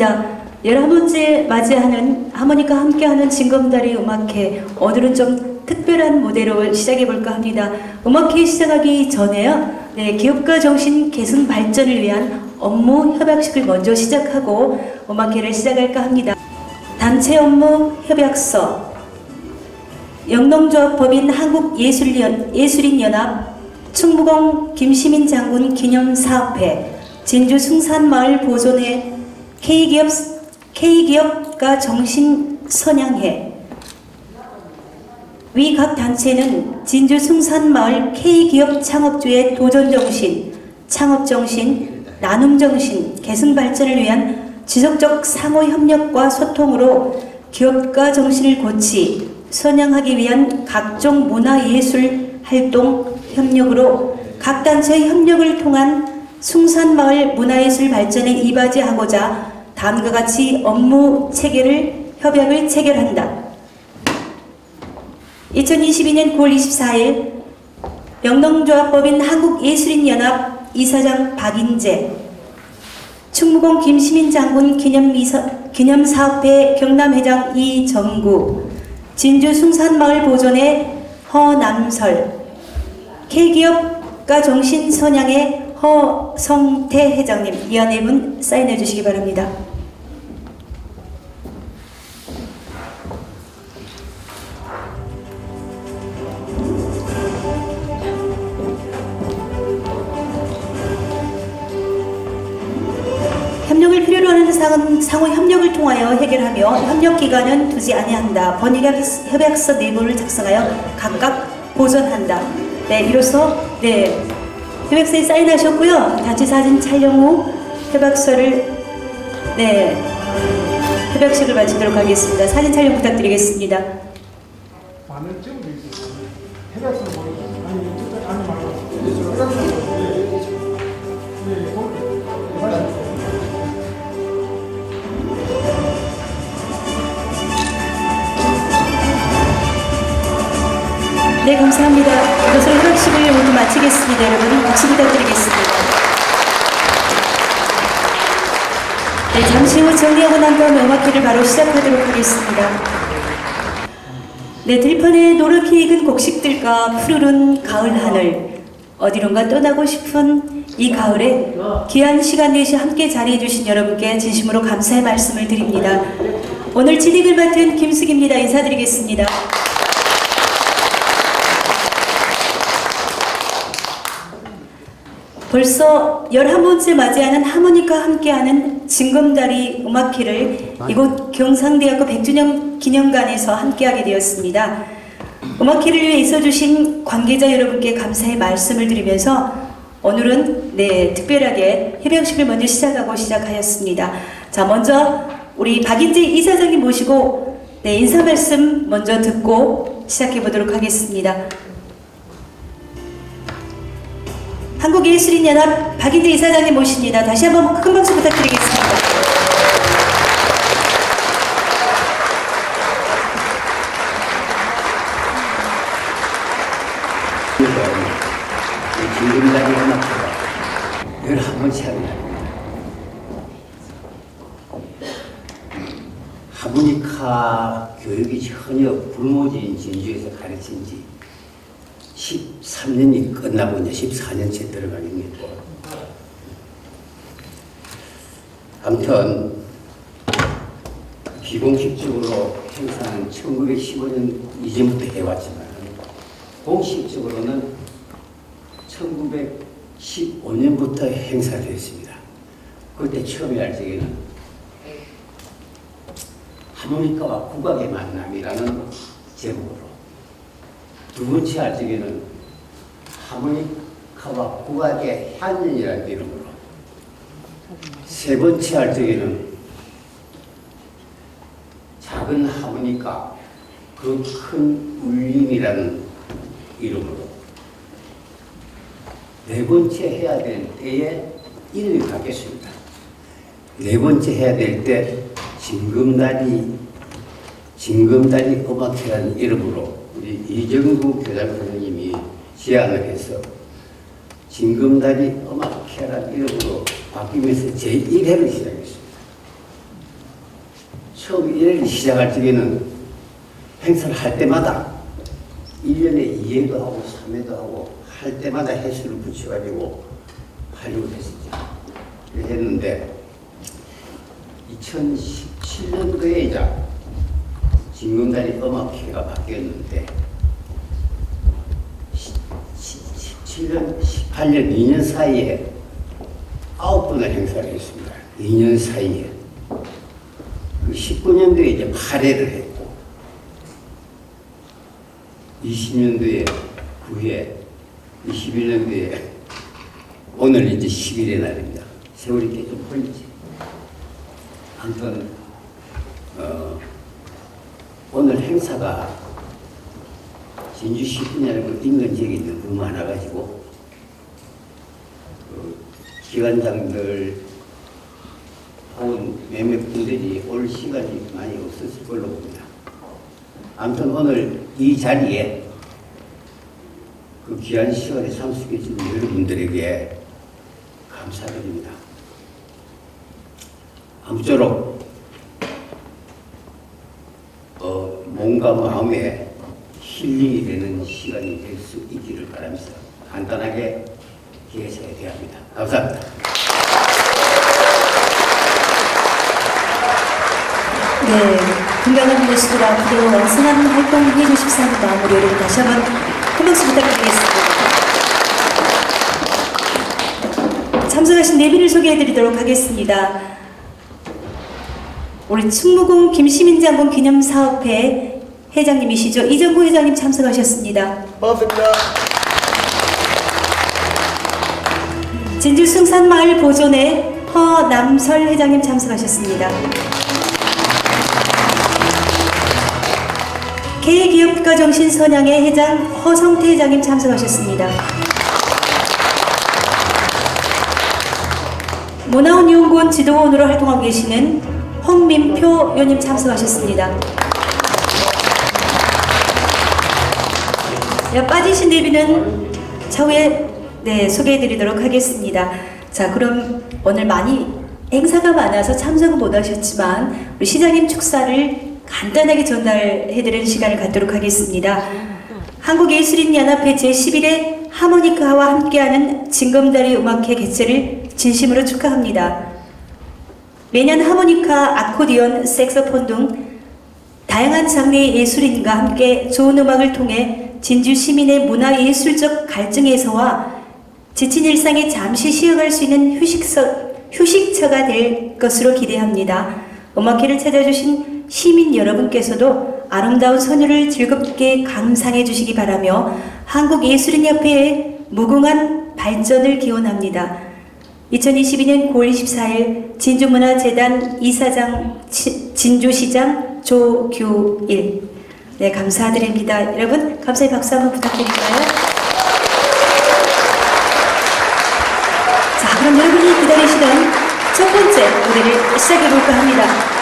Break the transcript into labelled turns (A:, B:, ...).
A: 반갑습니다. 11번째 맞이하는 하모니카 함께하는 징검다리 음악회, 오늘은 좀 특별한 무대로 시작해볼까 합니다. 음악회 시작하기 전에요, 기업가 정신 개선 발전을 위한 업무 협약식을 먼저 시작하고 음악회를 시작할까 합니다. 단체 업무 협약서, 영농조합 법인 한국예술인연합 충무공 김시민 장군 기념사업회, 진주 숭산마을 보존회, K기업가 정신선양회. 위 각 단체는 진주 숭산마을 K기업 창업주의 도전정신, 창업정신, 나눔정신, 개선발전을 위한 지속적 상호협력과 소통으로 기업가 정신을 고치 선양하기 위한 각종 문화예술 활동 협력으로 각 단체의 협력을 통한 숭산마을 문화예술 발전에 이바지하고자 다음과 같이 업무 협약을 체결한다. 2022년 9월 24일 영농조합법인 한국예술인연합 이사장 박인재, 충무공 김시민 장군 기념사업회 경남회장 이정구, 진주 숭산마을 보존회 허남설, K기업가 정신선양의 허성태 회장님, 이하 네 분 사인해 주시기 바랍니다. 협력을 필요로 하는 사항은 상호 협력을 통하여 해결하며 협력 기간은 두지 아니한다. 협약서 내부를 작성하여 각각 보존한다. 이로써 협약서에 사인하셨고요. 단체 사진 촬영 후 협약서를 협약식을 마치도록 하겠습니다. 사진 촬영 부탁드리겠습니다. 네, 감사합니다. 이것으로 협약식을 모두 마치겠습니다. 여러분, 박수 부탁드리겠습니다. 네, 잠시 후 정리하고 난 다음 음악회를 바로 시작하도록 하겠습니다. 네, 들판에 노랗게 익은 곡식들과 푸르른 가을 하늘, 어디론가 떠나고 싶은 이 가을에 귀한 시간 내시 함께 자리해 주신 여러분께 진심으로 감사의 말씀을 드립니다. 오늘 진행을 맡은 김숙입니다. 인사드리겠습니다. 벌써 11번째 맞이하는 하모니카 함께하는 징검다리 음악회를 이곳 경상대학교 100주년 기념관에서 함께하게 되었습니다. 음악회를 위해 있어주신 관계자 여러분께 감사의 말씀을 드리면서 오늘은 특별하게 협약식을 먼저 시작하였습니다. 자, 먼저 우리 박인재 이사장님 모시고 인사 말씀 먼저 듣고 시작해 보도록 하겠습니다. 한국예술인연합 박인재 이사장님 모십니다. 다시 한번 큰 박수 부탁드리겠습니다.
B: 징검다리 음악회가 11번째 합니다. 하모니카 교육이 전혀 불모지인 진주에서 가르친 지 13년이 끝나고 이제 14년째 들어가겠네요. 아무튼 비공식적으로 행사는 1915년 이전부터 해왔지만 공식적으로는 1915년부터 행사를 했습니다. 그때 처음에 할 적에는 하모니카와 국악의 만남이라는 제목으로, 두 번째 할 적에는 하모니카와 국악의 향연이라는 이름으로, 세 번째 할 적에는 작은 하모니카 그 큰 울림이라는 이름으로, 네 번째 해야 될 때에 이름이 바뀌었습니다. 네 번째 해야 될 때 징검다리 음악회라는 이름으로 우리 이정구 교장 선생님이 제안을 해서 징검다리 음악회라는 이름으로 바뀌면서 제1회를 시작했습니다. 처음 1년을 시작할 적에는 행사를 할 때마다 1년에 2회도 하고 3회도 하고 할 때마다 해수를 붙여가지고 하려고 했었죠. 했는데 2017년도에 이제 진검다리 음악회가 바뀌었는데 17년, 18년, 2년 사이에 9번의 행사를 했습니다. 2년 사이에. 그 19년도에 이제 8회를 했고 20년도에 9회, 21년도에 오늘 이제 10일의 날입니다. 세월이 이렇게 좀 걸리지. 아무튼 오늘 행사가 진주 10분이라고 인근지역이 너무 많아가지고 기관장들 혹은 몇몇 분들이 올 시간이 많이 없었을 걸로 봅니다. 아무튼 오늘 이 자리에 그 귀한 시간에 참석해 주신 여러분들에게 감사드립니다. 아무쪼록 몸과 마음에 힐링이 되는 시간이 될 수 있기를 바라면서 간단하게 기회사에 대합니다. 감사합니다.
A: 네, 건강한 모습으로 앞으로 왕성한 활동을 해주십사는 마음으로 여러분 다시 한번 큰 박수 부탁드리겠습니다. 참석하신 네 분을 소개해드리도록 하겠습니다. 우리 충무공 김시민 장군 기념사업회 회장님이시죠. 이정구 회장님 참석하셨습니다.
C: 반갑습니다.
A: 진주 승산마을 보존회 허남설 회장님 참석하셨습니다. K기업가정신 선양회 회장 허성태 회장님 참석하셨습니다. 문화운용군 지도원으로 활동하고 계시는 홍민표 의원님 참석하셨습니다. 빠지신 대비는 차후에 소개해드리도록 하겠습니다. 자, 그럼 오늘 많이 행사가 많아서 참석은 못 하셨지만 우리 시장님 축사를 간단하게 전달해드리는 시간을 갖도록 하겠습니다. 한국예술인연합회 제11회 하모니카와 함께하는 진검다리 음악회 개최를 진심으로 축하합니다. 매년 하모니카, 아코디언, 색소폰 등 다양한 장르의 예술인과 함께 좋은 음악을 통해 진주 시민의 문화예술적 갈증에서와 지친 일상에 잠시 쉬어갈 수 있는 휴식처가 될 것으로 기대합니다. 음악회를 찾아주신 시민 여러분께서도 아름다운 선율을 즐겁게 감상해 주시기 바라며 한국예술인협회의 무궁한 발전을 기원합니다. 2022년 9월 24일 진주문화재단 이사장 진주시장 조규일. 네, 감사드립니다. 여러분 감사의 박수 한번 부탁드릴까요? 자, 그럼 여러분이 기다리시던 첫 번째 무대를 시작해 볼까 합니다.